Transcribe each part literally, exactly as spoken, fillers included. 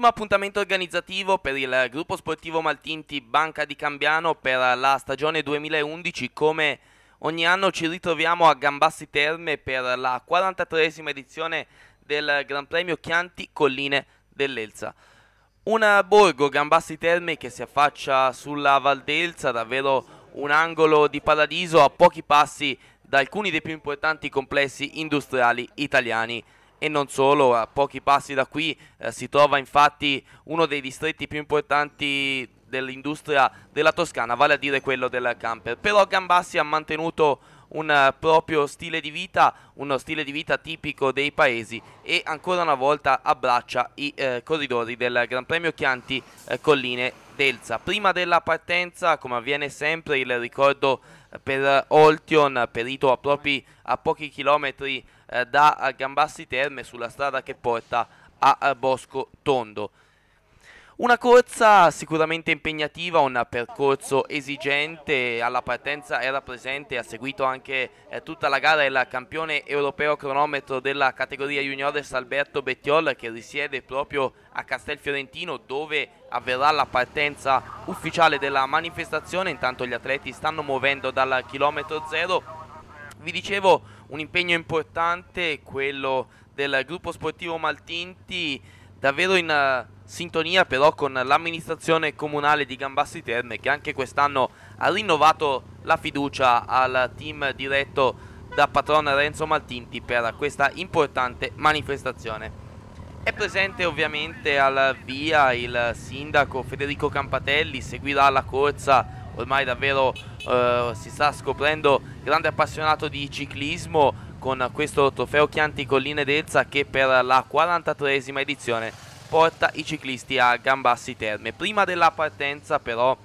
Primo appuntamento organizzativo per il gruppo sportivo Maltinti Banca di Cambiano per la stagione duemilaundici. Come ogni anno ci ritroviamo a Gambassi Terme per la quarantatreesima edizione del Gran Premio Chianti Colline dell'Elsa. Un borgo, Gambassi Terme, che si affaccia sulla Val d'Elsa, davvero un angolo di paradiso a pochi passi da alcuni dei più importanti complessi industriali italiani. E non solo, a pochi passi da qui eh, si trova infatti uno dei distretti più importanti dell'industria della Toscana, vale a dire quello del camper. Però Gambassi ha mantenuto un uh, proprio stile di vita, uno stile di vita tipico dei paesi, e ancora una volta abbraccia i eh, corridori del Gran Premio Chianti eh, Colline d'Elsa. Prima della partenza, come avviene sempre, il ricordo eh, per Oltion, perito a, propri, a pochi chilometri eh, da Gambassi Terme, sulla strada che porta a, a Bosco Tondo. Una corsa sicuramente impegnativa, un percorso esigente. Alla partenza era presente e ha seguito anche eh, tutta la gara il campione europeo cronometro della categoria juniores Alberto Bettiol, che risiede proprio a Castelfiorentino, dove avverrà la partenza ufficiale della manifestazione. Intanto gli atleti stanno muovendo dal chilometro zero. Vi dicevo, un impegno importante, quello del gruppo sportivo Maltinti, davvero in uh, sintonia però con l'amministrazione comunale di Gambassi Terme, che anche quest'anno ha rinnovato la fiducia al team diretto da patron Renzo Maltinti per questa importante manifestazione. È presente ovviamente al via il sindaco Federico Campatelli, seguirà la corsa. Ormai davvero uh, si sta scoprendo grande appassionato di ciclismo con questo trofeo Chianti Colline d'Elsa, che per la quarantatreesima edizione porta i ciclisti a Gambassi Terme. Prima della partenza però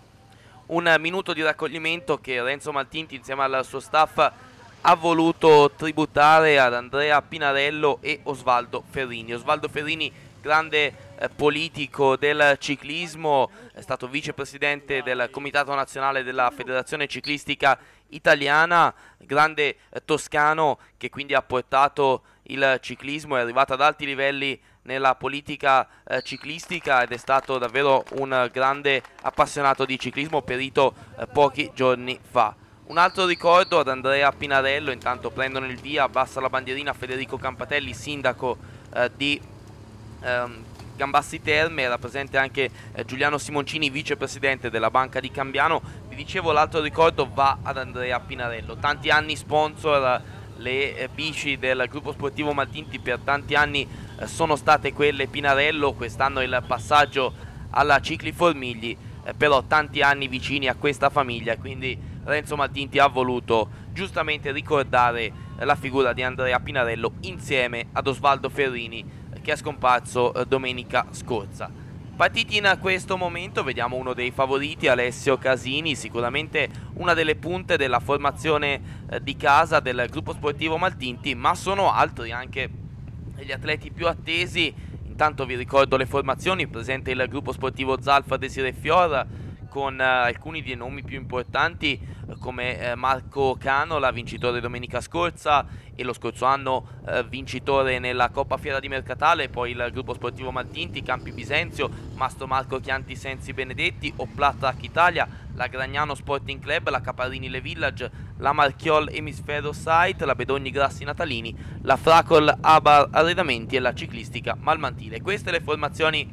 un minuto di raccoglimento che Renzo Maltinti insieme al suo staff ha voluto tributare ad Andrea Pinarello e Osvaldo Ferrini. Osvaldo Ferrini, grande eh, politico del ciclismo, è stato vicepresidente del Comitato Nazionale della Federazione Ciclistica Italiana, grande eh, toscano, che quindi ha portato il ciclismo, è arrivato ad alti livelli nella politica eh, ciclistica ed è stato davvero un grande appassionato di ciclismo, perito eh, pochi giorni fa. Un altro ricordo ad Andrea Pinarello. Intanto prendono il via, abbassa la bandierina Federico Campatelli, sindaco eh, di ehm, Gambassi Terme. Era presente anche eh, Giuliano Simoncini, vicepresidente della Banca di Cambiano. Vi dicevo, l'altro ricordo va ad Andrea Pinarello, tanti anni sponsor. Le eh, bici del gruppo sportivo Maltinti per tanti anni eh, sono state quelle Pinarello, quest'anno il passaggio alla Cicli Formigli, eh, però tanti anni vicini a questa famiglia, quindi Renzo Maltinti ha voluto giustamente ricordare eh, la figura di Andrea Pinarello insieme ad Osvaldo Ferrini, eh, che è scomparso eh, domenica scorsa. Partiti in questo momento, vediamo uno dei favoriti, Alessio Casini, sicuramente una delle punte della formazione eh, di casa del gruppo sportivo Maltinti, ma sono altri anche gli atleti più attesi. Intanto vi ricordo le formazioni: presente il gruppo sportivo Zalfa Desire Fior, con eh, alcuni dei nomi più importanti eh, come eh, Marco Canola, vincitore domenica scorsa e lo scorso anno eh, vincitore nella Coppa Fiera di Mercatale. Poi il gruppo sportivo Maltinti, Campi Bisenzio, Mastro Marco Chianti Sensi Benedetti, Oplat Track Italia, la Gragnano Sporting Club, la Caparini Le Village, la Marchiol Emisfero Site, la Bedogni Grassi Natalini, la Fracol Abar Arredamenti e la Ciclistica Malmantile. Queste le formazioni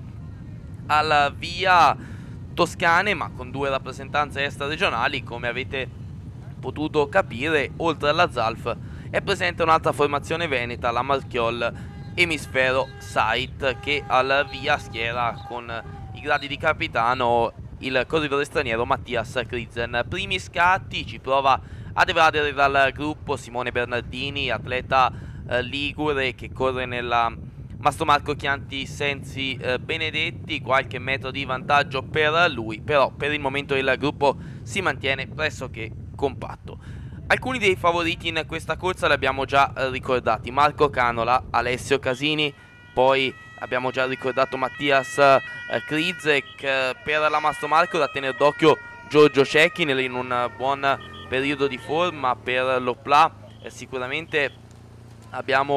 al via toscane, ma con due rappresentanze extraregionali, come avete potuto capire. Oltre alla Zalf è presente un'altra formazione veneta, la Marchiol Emisfero Site, che al via schiera con i gradi di capitano il corridore straniero Mattias Krizen. Primi scatti, ci prova ad evadere dal gruppo Simone Bernardini, atleta eh, ligure che corre nella Mastro Marco Chianti Sensi eh, Benedetti. Qualche metro di vantaggio per lui, però per il momento il gruppo si mantiene pressoché compatto. Alcuni dei favoriti in questa corsa li abbiamo già eh, ricordati: Marco Canola, Alessio Casini, poi abbiamo già ricordato Mattias eh, Krizek. Eh, per la Mastro Marco da tenere d'occhio Giorgio Cecchi in un buon periodo di forma. Per l'Opla eh, sicuramente abbiamo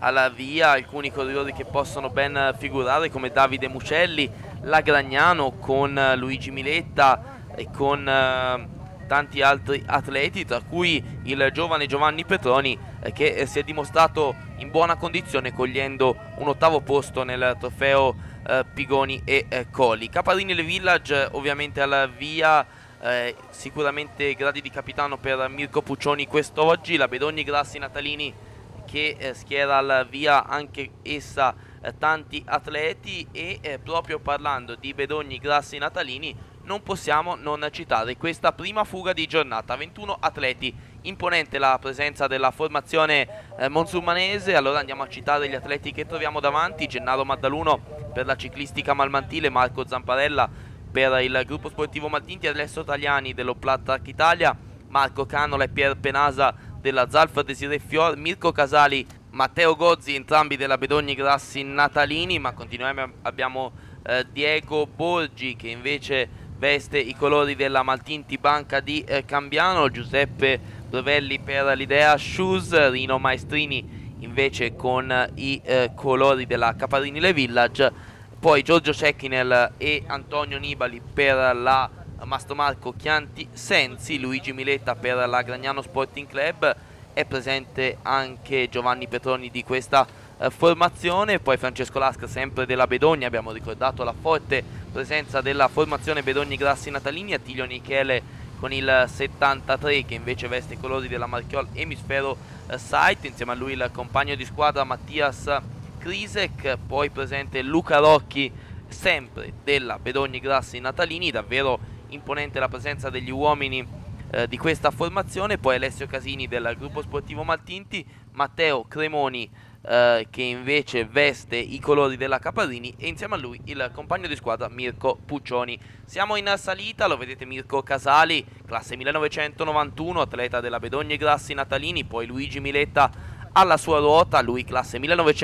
alla via alcuni corridori che possono ben figurare come Davide Mucelli, la Gragnano con Luigi Miletta e con eh, tanti altri atleti, tra cui il giovane Giovanni Petroni eh, che eh, si è dimostrato in buona condizione cogliendo un ottavo posto nel trofeo eh, Pigoni e eh, Colli. Caparini Le Village ovviamente alla via, eh, sicuramente gradi di capitano per Mirko Puccioni quest'oggi, la Bedogni Grassi Natalini che eh, schiera alla via anche essa eh, tanti atleti e eh, proprio parlando di Bedogni Grassi Natalini non possiamo non citare questa prima fuga di giornata, ventuno atleti, imponente la presenza della formazione eh, monsulmanese. Allora andiamo a citare gli atleti che troviamo davanti: Gennaro Maddaluno per la ciclistica malmantile, Marco Zamparella per il gruppo sportivo Maltinti, Alessio Tagliani dell'Oplat Track Italia, Marco Canola e Pier Penasa della Zalf Desiree Fior, Mirko Casali, Matteo Gozzi, entrambi della Bedogni Grassi Natalini. Ma continuiamo, abbiamo eh, Diego Borgi che invece veste i colori della Maltinti Banca di eh, Cambiano, Giuseppe Brovelli per l'Idea Shoes, Rino Maestrini invece con eh, i eh, colori della Caparini Le Village, poi Giorgio Cecchinel e Antonio Nibali per la Mastro Marco Chianti Sensi, Luigi Miletta per la Gragnano Sporting Club, è presente anche Giovanni Petroni di questa eh, formazione, poi Francesco Lasca sempre della Bedogni, abbiamo ricordato la forte presenza della formazione Bedogni Grassi Natalini, Attilio Michele con il settantatré che invece veste i colori della Marchiol Emisfero eh, Site, insieme a lui il compagno di squadra Mattias Krisek, poi presente Luca Rocchi sempre della Bedogni Grassi Natalini, davvero imponente la presenza degli uomini eh, di questa formazione, poi Alessio Casini del gruppo sportivo Maltinti, Matteo Cremoni eh, che invece veste i colori della Caparini e insieme a lui il compagno di squadra Mirko Puccioni. Siamo in salita, lo vedete Mirko Casali, classe millenovecentonovantuno, atleta della Bedogni Grassi Natalini, poi Luigi Miletta alla sua ruota, lui classe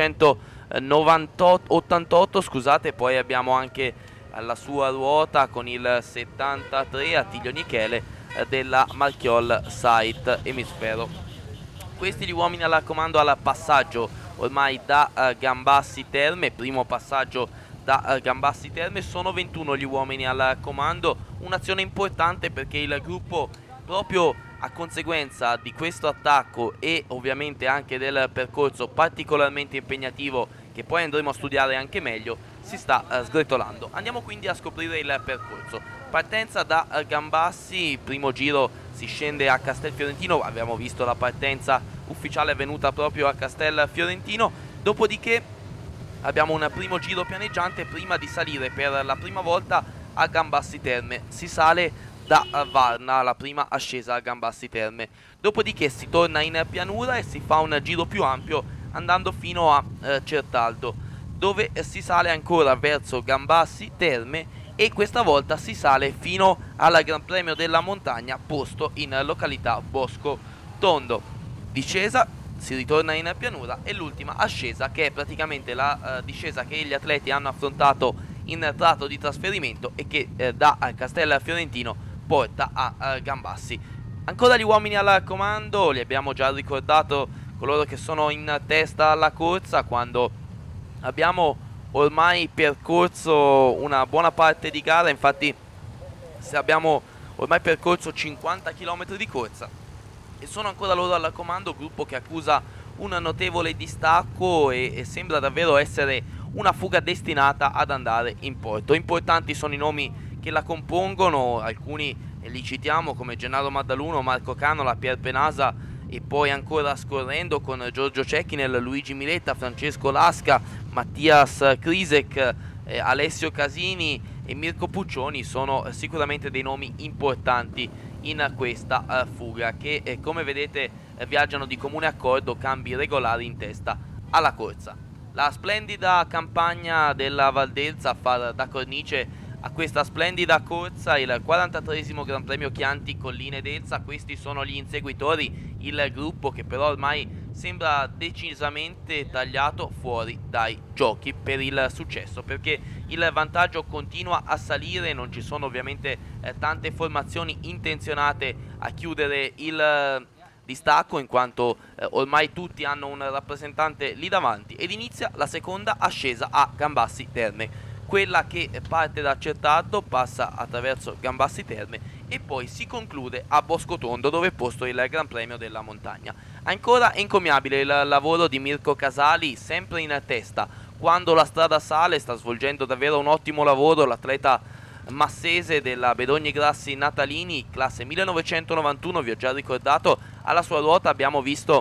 millenovecentottantotto, scusate, poi abbiamo anche alla sua ruota con il settantatré Attilio Michele eh, della Marchiol Site Emisfero. Questi gli uomini alla comando al passaggio ormai da uh, Gambassi Terme, primo passaggio da uh, Gambassi Terme, sono ventuno gli uomini al comando, un'azione importante perché il gruppo proprio a conseguenza di questo attacco e ovviamente anche del percorso particolarmente impegnativo che poi andremo a studiare anche meglio, si sta uh, sgretolando. Andiamo quindi a scoprire il percorso. Partenza da uh, Gambassi, primo giro si scende a Castel Fiorentino, abbiamo visto la partenza ufficiale avvenuta proprio a Castel Fiorentino, dopodiché abbiamo un primo giro pianeggiante prima di salire per la prima volta a Gambassi Terme. Si sale da Varna, la prima ascesa a Gambassi Terme, dopodiché si torna in pianura e si fa un giro più ampio andando fino a eh, Certaldo, dove eh, si sale ancora verso Gambassi Terme e questa volta si sale fino al Gran Premio della Montagna posto in località Bosco Tondo. Discesa, si ritorna in pianura e l'ultima ascesa che è praticamente la uh, discesa che gli atleti hanno affrontato in tratto di trasferimento e che eh, da Castel Fiorentino porta a uh, Gambassi. Ancora gli uomini al comando, li abbiamo già ricordato, coloro che sono in testa alla corsa, quando abbiamo ormai percorso una buona parte di gara, infatti se abbiamo ormai percorso cinquanta chilometri di corsa e sono ancora loro al comando, gruppo che accusa un notevole distacco e, e sembra davvero essere una fuga destinata ad andare in porto. Importanti sono i nomi che la compongono, alcuni li citiamo come Gennaro Maddaluno, Marco Canola, Pier Penasa e poi ancora scorrendo con Giorgio Cecchinel, Luigi Miletta, Francesco Lasca, Mattias Krisek, eh, Alessio Casini e Mirko Puccioni sono eh, sicuramente dei nomi importanti in questa eh, fuga che eh, come vedete eh, viaggiano di comune accordo, cambi regolari in testa alla corsa. La splendida campagna della Valdelsa a far da cornice a questa splendida corsa, il quarantatreesimo Gran Premio Chianti Colline d'Elsa. Questi sono gli inseguitori, il gruppo che però ormai sembra decisamente tagliato fuori dai giochi per il successo, perché il vantaggio continua a salire, non ci sono ovviamente eh, tante formazioni intenzionate a chiudere il distacco, in quanto eh, ormai tutti hanno un rappresentante lì davanti, ed inizia la seconda ascesa a Gambassi Terme. Quella che parte da Certaldo, passa attraverso Gambassi Terme e poi si conclude a Boscotondo, dove è posto il Gran Premio della Montagna. Ancora encomiabile il lavoro di Mirko Casali, sempre in testa. Quando la strada sale sta svolgendo davvero un ottimo lavoro l'atleta massese della Bedogni Grassi Natalini, classe millenovecentonovantuno, vi ho già ricordato. Alla sua ruota abbiamo visto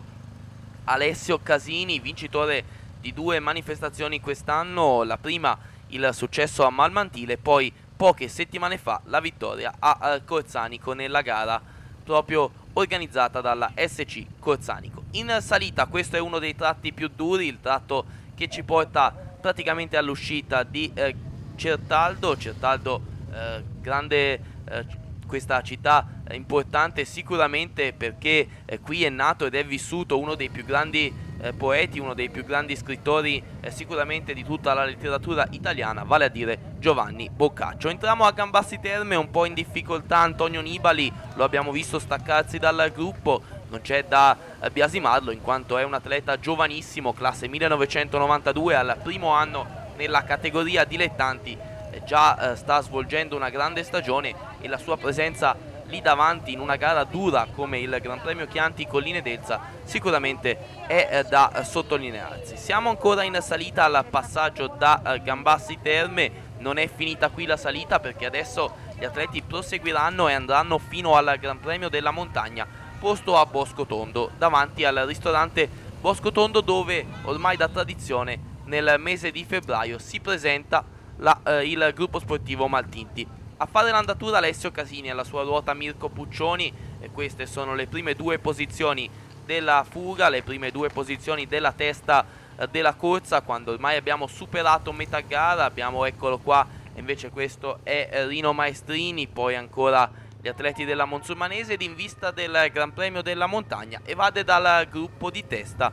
Alessio Casini, vincitore di due manifestazioni quest'anno, la prima il successo a Malmantile, poi poche settimane fa la vittoria a Corsanico nella gara proprio organizzata dalla S C Corsanico. In salita questo è uno dei tratti più duri, il tratto che ci porta praticamente all'uscita di eh, Certaldo. Certaldo, eh, grande eh, questa città eh, importante sicuramente perché eh, qui è nato ed è vissuto uno dei più grandi Eh, poeti, uno dei più grandi scrittori eh, sicuramente di tutta la letteratura italiana, vale a dire Giovanni Boccaccio. Entriamo a Gambassi Terme, un po' in difficoltà Antonio Nibali, lo abbiamo visto staccarsi dal gruppo, non c'è da eh, biasimarlo in quanto è un atleta giovanissimo, classe millenovecentonovantadue, al primo anno nella categoria dilettanti, eh, già eh, sta svolgendo una grande stagione e la sua presenza lì davanti in una gara dura come il Gran Premio Chianti Colline d'Elsa sicuramente è eh, da eh, sottolinearsi. Siamo ancora in salita al passaggio da eh, Gambassi Terme, non è finita qui la salita perché adesso gli atleti proseguiranno e andranno fino al Gran Premio della Montagna, posto a Boscotondo, davanti al ristorante Boscotondo, dove ormai da tradizione nel mese di febbraio si presenta la, eh, il gruppo sportivo Maltinti. A fare l'andatura Alessio Casini, alla sua ruota Mirko Puccioni, e queste sono le prime due posizioni della fuga, le prime due posizioni della testa eh, della corsa, quando ormai abbiamo superato metà gara. Abbiamo, eccolo qua, invece questo è eh, Rino Maestrini, poi ancora gli atleti della Monsurmanese, ed in vista del Gran Premio della Montagna evade dal gruppo di testa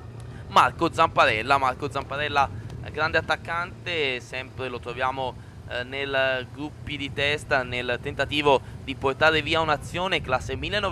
Marco Zamparella. Marco Zamparella, grande attaccante, sempre lo troviamo nel gruppi di testa nel tentativo di portare via un'azione, classe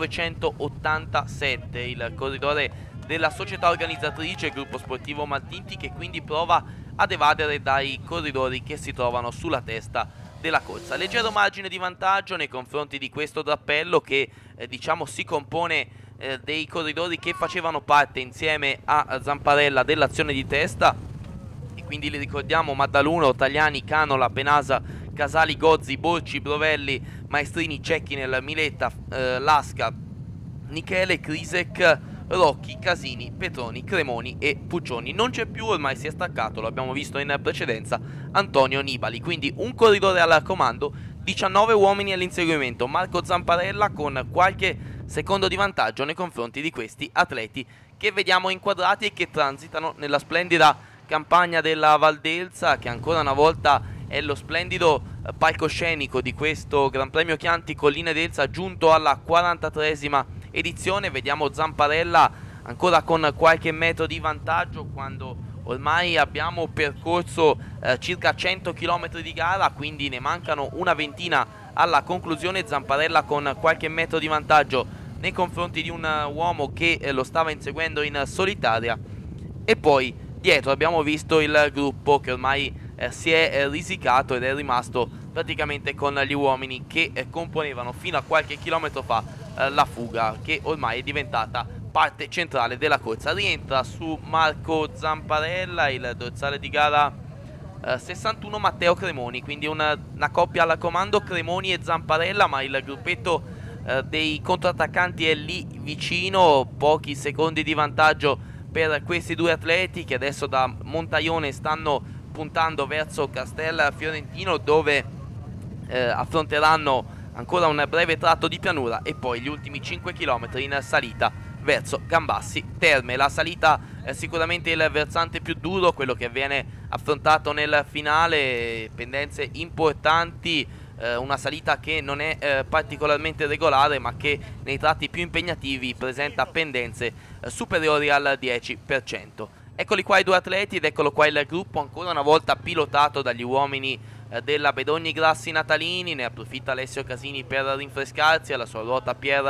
millenovecentottantasette, il corridore della società organizzatrice Gruppo Sportivo Maltinti, che quindi prova ad evadere dai corridori che si trovano sulla testa della corsa. Leggero margine di vantaggio nei confronti di questo drappello che eh, diciamo si compone eh, dei corridori che facevano parte insieme a Zamparella dell'azione di testa. Quindi li ricordiamo: Maddaluno, Tagliani, Canola, Penasa, Casali, Gozzi, Borci, Brovelli, Maestrini, Cecchinel, Miletta, eh, Lasca, Michele, Krisek, Rocchi, Casini, Petroni, Cremoni e Puccioni. Non c'è più, ormai si è staccato, lo abbiamo visto in precedenza, Antonio Nibali. Quindi un corridore al comando, diciannove uomini all'inseguimento. Marco Zamparella con qualche secondo di vantaggio nei confronti di questi atleti che vediamo inquadrati e che transitano nella splendida campagna della Valdelsa, che ancora una volta è lo splendido palcoscenico di questo Gran Premio Chianti Colline d'Elsa, giunto alla quarantatreesima edizione. Vediamo Zamparella ancora con qualche metro di vantaggio quando ormai abbiamo percorso eh, circa cento chilometri di gara, quindi ne mancano una ventina alla conclusione. Zamparella con qualche metro di vantaggio nei confronti di un uomo che eh, lo stava inseguendo in solitaria. E poi dietro abbiamo visto il gruppo che ormai eh, si è eh, risicato ed è rimasto praticamente con gli uomini che eh, componevano fino a qualche chilometro fa eh, la fuga, che ormai è diventata parte centrale della corsa. Rientra su Marco Zamparella il dorsale di gara eh, sessantuno Matteo Cremoni, quindi una, una coppia al comando, Cremoni e Zamparella, ma il gruppetto eh, dei contrattaccanti è lì vicino, pochi secondi di vantaggio per questi due atleti che adesso da Montaione stanno puntando verso Castel Fiorentino, dove eh, affronteranno ancora un breve tratto di pianura e poi gli ultimi cinque chilometri in salita verso Gambassi Terme. La salita è sicuramente il versante più duro, quello che viene affrontato nel finale, pendenze importanti, eh, una salita che non è eh, particolarmente regolare, ma che nei tratti più impegnativi presenta pendenze eh, superiori al dieci per cento. Eccoli qua i due atleti ed eccolo qua il gruppo, ancora una volta pilotato dagli uomini eh, della Bedogni Grassi Natalini. Ne approfitta Alessio Casini per rinfrescarsi, alla sua ruota Pier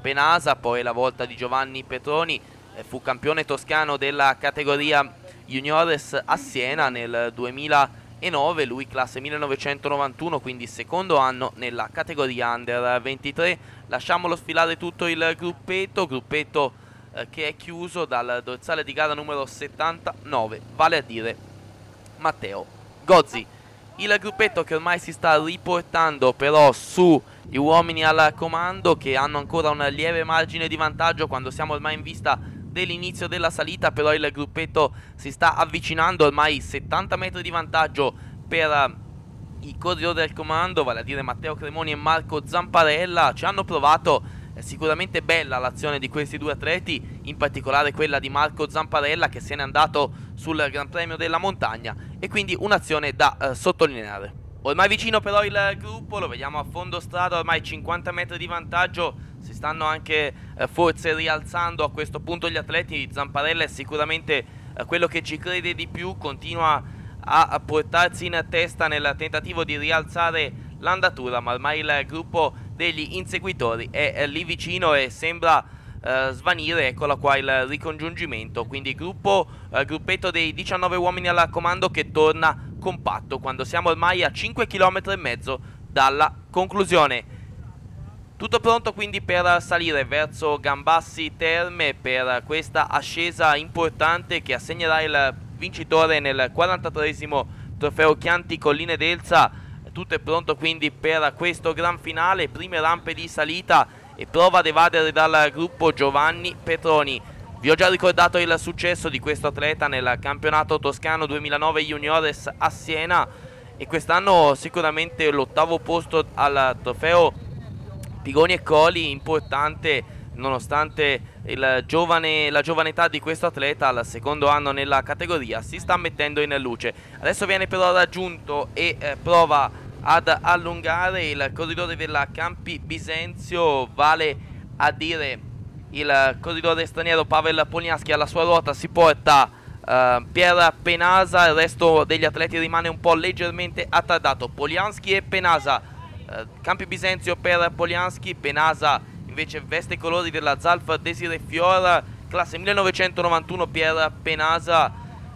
Penasa, poi la volta di Giovanni Petroni, eh, fu campione toscano della categoria Juniores a Siena nel duemilanove, lui classe millenovecentonovantuno, quindi secondo anno nella categoria Under ventitré. Lasciamolo sfilare tutto il gruppetto, gruppetto eh, che è chiuso dal dorsale di gara numero settantanove, vale a dire Matteo Gozzi. Il gruppetto che ormai si sta riportando però su gli uomini al comando, che hanno ancora un lieve margine di vantaggio quando siamo ormai in vista dell'inizio della salita, però il gruppetto si sta avvicinando, ormai settanta metri di vantaggio per i corridori del comando, vale a dire Matteo Cremoni e Marco Zamparella. Ci hanno provato, è sicuramente bella l'azione di questi due atleti, in particolare quella di Marco Zamparella che se n'è andato sul Gran Premio della Montagna, e quindi un'azione da eh, sottolineare. Ormai vicino però il gruppo, lo vediamo a fondo strada, ormai cinquanta metri di vantaggio, si stanno anche eh, forse rialzando a questo punto gli atleti. Zamparella è sicuramente eh, quello che ci crede di più, continua a, a portarsi in testa nel tentativo di rialzare l'andatura, ma ormai il gruppo degli inseguitori è, è lì vicino e sembra eh, svanire. Eccola qua il ricongiungimento, quindi gruppo, eh, gruppetto dei diciannove uomini al comando che torna compatto quando siamo ormai a cinque chilometri e mezzo dalla conclusione. Tutto pronto quindi per salire verso Gambassi Terme per questa ascesa importante che assegnerà il vincitore nel quarantatreesimo trofeo Chianti Colline d'Elsa. Tutto è pronto quindi per questo gran finale, prime rampe di salita e prova ad evadere dal gruppo Giovanni Petroni. Vi ho già ricordato il successo di questo atleta nel campionato toscano duemilanove Juniores a Siena, e quest'anno sicuramente l'ottavo posto al trofeo Pigoni e Coli, importante nonostante il giovane, la giovane età di questo atleta. Al secondo anno nella categoria si sta mettendo in luce. Adesso viene però raggiunto e eh, prova ad allungare il corridore della Campi Bisenzio, vale a dire il corridore straniero Pavel Polianski. Alla sua ruota si porta uh, Pier Penasa, il resto degli atleti rimane un po' leggermente attardato. Polianski e Penasa, uh, Campi Bisenzio per Polianski, Penasa invece veste i colori della Zalf Desire Fior, classe millenovecentonovantuno Pier Penasa,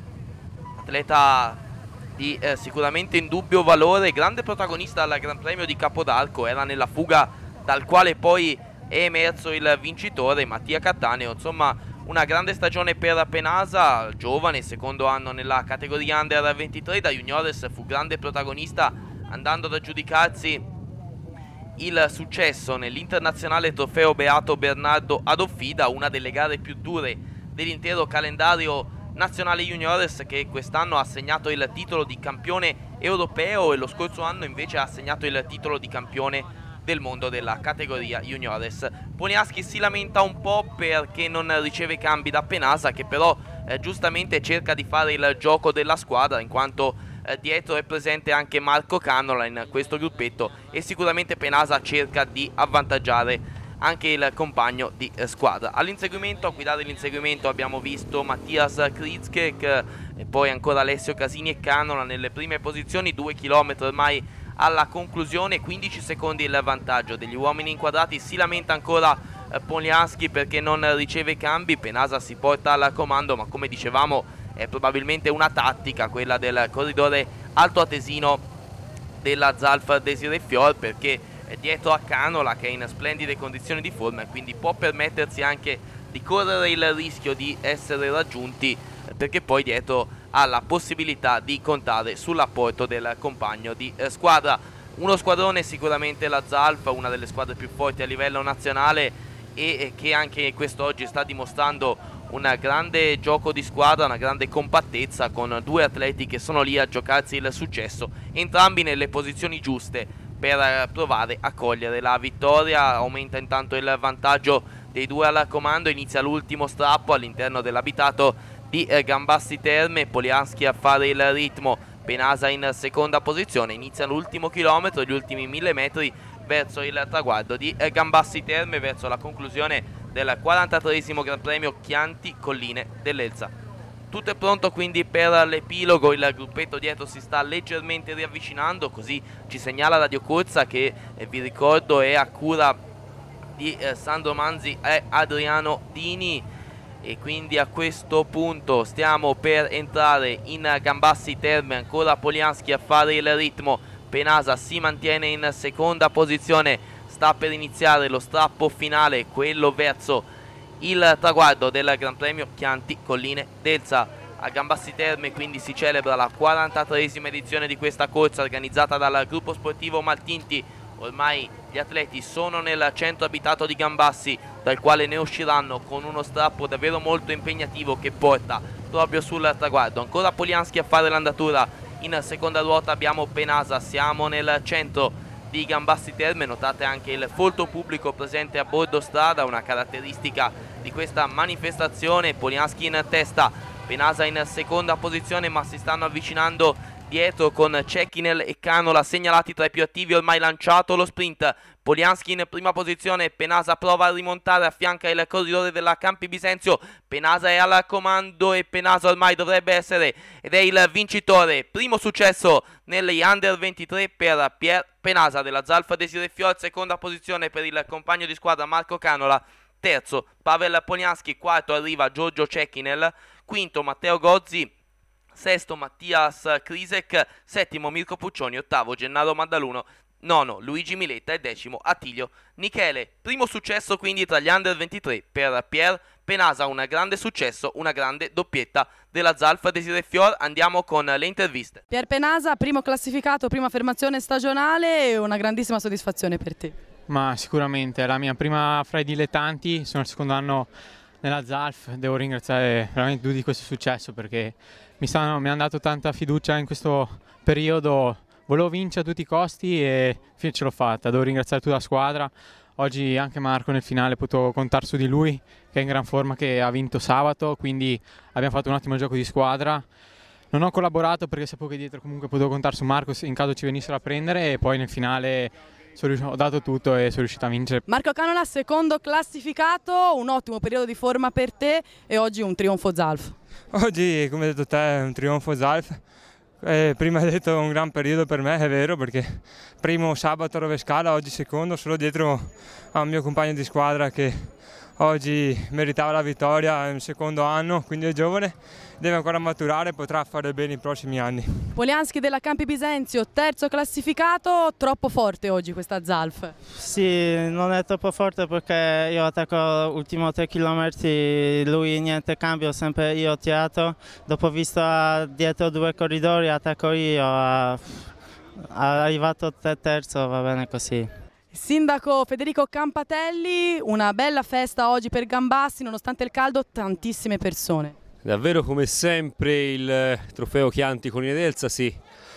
atleta di eh, sicuramente indubbio valore, grande protagonista al Gran Premio di Capodarco, era nella fuga dal quale poi è emerso il vincitore Mattia Cattaneo. Insomma, una grande stagione per Penasa, giovane, secondo anno nella categoria Under ventitré. Da Juniores fu grande protagonista, andando ad aggiudicarsi il successo nell'internazionale trofeo Beato Bernardo Adoffida, una delle gare più dure dell'intero calendario nazionale Juniores, che quest'anno ha assegnato il titolo di campione europeo e lo scorso anno invece ha assegnato il titolo di campione del mondo della categoria Juniores. Polianski si lamenta un po' perché non riceve cambi da Penasa, che però eh, giustamente cerca di fare il gioco della squadra, in quanto eh, dietro è presente anche Marco Cannola in questo gruppetto, e sicuramente Penasa cerca di avvantaggiare anche il compagno di eh, squadra. All'inseguimento, a guidare l'inseguimento abbiamo visto Mattias Kritzkek e poi ancora Alessio Casini e Cannola nelle prime posizioni. Due chilometri ormai alla conclusione, quindici secondi il vantaggio degli uomini inquadrati. Si lamenta ancora eh, Polianski perché non riceve cambi. Penasa si porta al comando, ma come dicevamo è probabilmente una tattica quella del corridore altoatesino della Zalf Desire Fior, perché è dietro a Cannola che è in splendide condizioni di forma e quindi può permettersi anche di correre il rischio di essere raggiunti, perché poi dietro ha la possibilità di contare sull'apporto del compagno di eh, squadra. Uno squadrone sicuramente la Zalf, una delle squadre più forti a livello nazionale, e eh, che anche quest'oggi sta dimostrando un grande gioco di squadra, una grande compattezza, con due atleti che sono lì a giocarsi il successo, entrambi nelle posizioni giuste per provare a cogliere la vittoria. Aumenta intanto il vantaggio dei due al comando, inizia l'ultimo strappo all'interno dell'abitato di eh, Gambassi Terme. Polianski a fare il ritmo, Penasa in seconda posizione. Inizia l'ultimo chilometro, gli ultimi mille metri verso il traguardo di eh, Gambassi Terme, verso la conclusione del quarantatreesimo Gran Premio Chianti Colline dell'Elsa. Tutto è pronto quindi per l'epilogo, il gruppetto dietro si sta leggermente riavvicinando, così ci segnala Radio Corsa, che eh, vi ricordo è a cura di eh, Sandro Manzi e Adriano Dini. E quindi a questo punto stiamo per entrare in Gambassi Terme, ancora Polianski a fare il ritmo, Penasa si mantiene in seconda posizione, sta per iniziare lo strappo finale, quello verso il traguardo del Gran Premio Chianti Colline d'Elsa. A Gambassi Terme quindi si celebra la quarantatreesima edizione di questa corsa organizzata dal gruppo sportivo Maltinti. Ormai gli atleti sono nel centro abitato di Gambassi, dal quale ne usciranno con uno strappo davvero molto impegnativo che porta proprio sul traguardo. Ancora Polianski a fare l'andatura, in seconda ruota abbiamo Penasa, siamo nel centro di Gambassi Terme, notate anche il folto pubblico presente a bordo strada, una caratteristica di questa manifestazione. Polianski in testa, Penasa in seconda posizione, ma si stanno avvicinando dietro con Cecchinel e Canola segnalati tra i più attivi. Ormai lanciato lo sprint, Polianski in prima posizione, Penasa prova a rimontare, affianca il corridore della Campi Bisenzio, Penasa è al comando e Penasa ormai dovrebbe essere ed è il vincitore. Primo successo negli under ventitré per Pier Penasa della Zalf Desiré Fior, seconda posizione per il compagno di squadra Marco Canola, terzo Pavel Polianski, quarto arriva Giorgio Cecchinel, quinto Matteo Gozzi, sesto Mattias Krisek, settimo Mirko Puccioni, ottavo Gennaro Maddaluno, nono Luigi Miletta e decimo Attilio Michele. Primo successo quindi tra gli under ventitré per Pier Penasa, un grande successo, una grande doppietta della Zalf Desiré Fior. Andiamo con le interviste. Pier Penasa, primo classificato, prima affermazione stagionale, una grandissima soddisfazione per te. Ma sicuramente è la mia prima fra i dilettanti, sono il secondo anno nella Zalf, devo ringraziare veramente tutti di questo successo perché mi, stanno, mi hanno dato tanta fiducia in questo periodo, volevo vincere a tutti i costi e fine ce l'ho fatta, devo ringraziare tutta la squadra. Oggi anche Marco nel finale potevo contare su di lui che è in gran forma, che ha vinto sabato, quindi abbiamo fatto un ottimo gioco di squadra. Non ho collaborato perché sapevo che dietro comunque potevo contare su Marco in caso ci venissero a prendere e poi nel finale ho dato tutto e sono riuscito a vincere. Marco Canola, secondo classificato, un ottimo periodo di forma per te e oggi un trionfo Zalf. Oggi, come hai detto te, è un trionfo Zalf. Eh, prima hai detto un gran periodo per me, è vero, perché primo sabato a Rovescala, oggi secondo, solo dietro a un mio compagno di squadra che oggi meritava la vittoria, è un secondo anno, quindi è giovane, deve ancora maturare, potrà fare bene i prossimi anni. Polianski della Campi Bisenzio, terzo classificato, troppo forte oggi questa Zalf. Sì, non è troppo forte perché io attacco l'ultimo tre chilometri, lui niente cambio, sempre io ho tirato, dopo visto dietro due corridori attacco io, è arrivato terzo, va bene così. Sindaco Federico Campatelli, una bella festa oggi per Gambassi, nonostante il caldo, tantissime persone. Davvero come sempre il trofeo Chianti Colline d'Elsa si,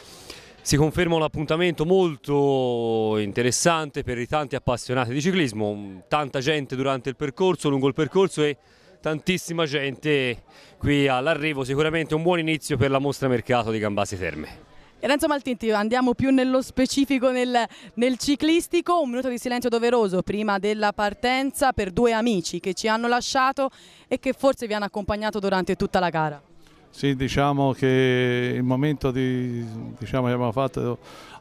si conferma un appuntamento molto interessante per i tanti appassionati di ciclismo, tanta gente durante il percorso, lungo il percorso e tantissima gente qui all'arrivo, sicuramente un buon inizio per la mostra mercato di Gambassi Terme. E Renzo Maltinti, andiamo più nello specifico nel, nel ciclistico, un minuto di silenzio doveroso prima della partenza per due amici che ci hanno lasciato e che forse vi hanno accompagnato durante tutta la gara. Sì, diciamo che il momento di, diciamo, che abbiamo fatto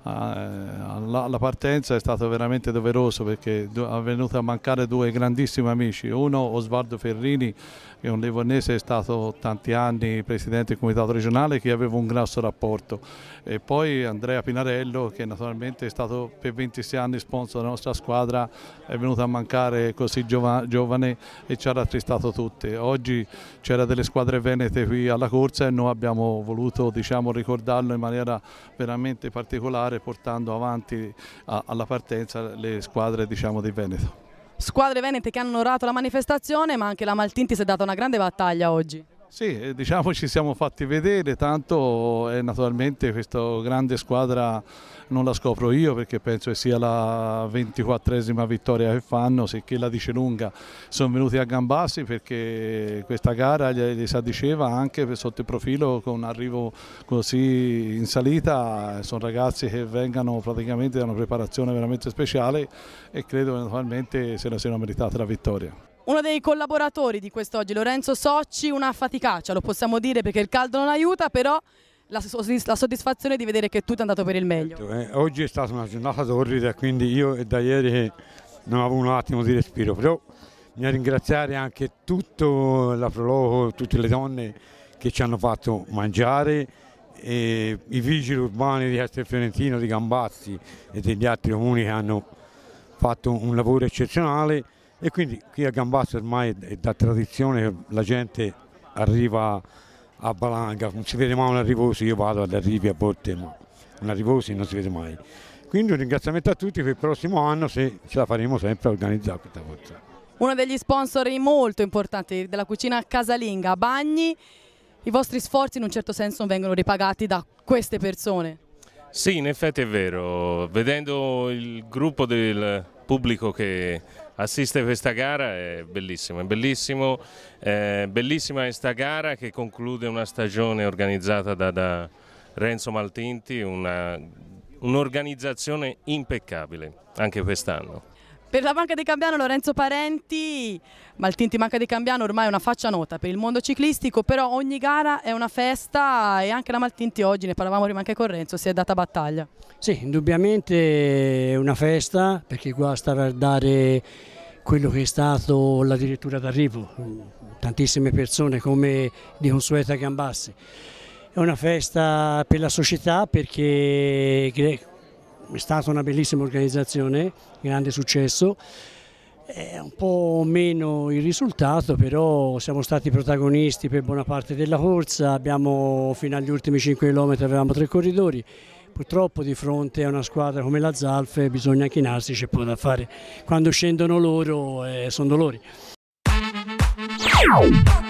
alla partenza è stato veramente doveroso perché è venuto a mancare due grandissimi amici, uno Osvaldo Ferrini che è un livornese, è stato tanti anni presidente del comitato regionale che aveva un grosso rapporto, e poi Andrea Pinarello che naturalmente è stato per ventisei anni sponsor della nostra squadra, è venuto a mancare così giova, giovane e ci ha rattristato tutti. Oggi c'era delle squadre venete qui alla corsa e noi abbiamo voluto, diciamo, ricordarlo in maniera veramente particolare portando avanti a, alla partenza le squadre, diciamo, di Veneto. Squadre venete che hanno onorato la manifestazione, ma anche la Maltinti si è data una grande battaglia oggi. Sì, diciamo ci siamo fatti vedere, tanto e naturalmente questa grande squadra non la scopro io perché penso che sia la ventiquattresima vittoria che fanno, sicché la dice lunga. Sono venuti a Gambassi perché questa gara gli si addiceva anche sotto il profilo con un arrivo così in salita, sono ragazzi che vengono praticamente da una preparazione veramente speciale e credo che naturalmente se ne siano meritate la vittoria. Uno dei collaboratori di quest'oggi, Lorenzo Socci, una faticaccia, lo possiamo dire perché il caldo non aiuta, però la, la soddisfazione di vedere che tutto è andato per il meglio. Eh, oggi è stata una giornata torrida, quindi io è da ieri che non avevo un attimo di respiro, però bisogna ringraziare anche tutto la Proloco, tutte le donne che ci hanno fatto mangiare, e i vigili urbani di Castelfiorentino, di Gambassi e degli altri comuni che hanno fatto un lavoro eccezionale, e quindi qui a Gambassi ormai è da tradizione che la gente arriva a valanga, non si vede mai un arrivoso, io vado ad arrivi a volte, ma un arrivoso non si vede mai. Quindi un ringraziamento a tutti per il prossimo anno, se ce la faremo sempre a organizzare questa cosa. Uno degli sponsor molto importanti della cucina casalinga, Bagni, i vostri sforzi in un certo senso vengono ripagati da queste persone. Sì, in effetti è vero, vedendo il gruppo del pubblico che assiste a questa gara è bellissimo, è bellissimo, è bellissima questa gara che conclude una stagione organizzata da, da Renzo Maltinti, una un'organizzazione impeccabile anche quest'anno. Per la Banca di Cambiano Lorenzo Parenti, Maltinti Banca di Cambiano ormai è una faccia nota per il mondo ciclistico, però ogni gara è una festa e anche la Maltinti oggi, ne parlavamo prima anche con Renzo, si è data battaglia. Sì, indubbiamente è una festa, perché qua sta per dare quello che è stato la direttura d'arrivo, tantissime persone come di consueta Gambassi. È una festa per la società perché è stata una bellissima organizzazione, grande successo, è un po' meno il risultato, però siamo stati protagonisti per buona parte della corsa, abbiamo fino agli ultimi cinque chilometri avevamo tre corridori, purtroppo di fronte a una squadra come la Zalf bisogna chinarsi, c'è poco da fare, quando scendono loro eh, sono dolori.